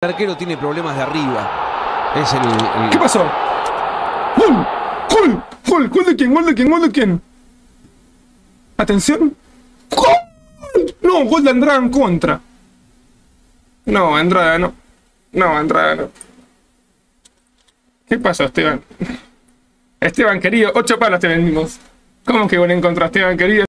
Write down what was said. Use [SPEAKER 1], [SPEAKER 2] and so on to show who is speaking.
[SPEAKER 1] El arquero tiene problemas de arriba. Es el...
[SPEAKER 2] ¿Qué pasó? ¡Gol! ¡Gol! ¡Gol! ¿Gol de quién? ¿Gol de quién? ¿Gol de quién? Atención. ¡Gol! No, gol de Andrada en contra. No, Andrada no. No, Andrada no. ¿Qué pasó, Esteban? Esteban, querido, 8 palos te vendimos. ¿Cómo que gol en contra, Esteban, querido?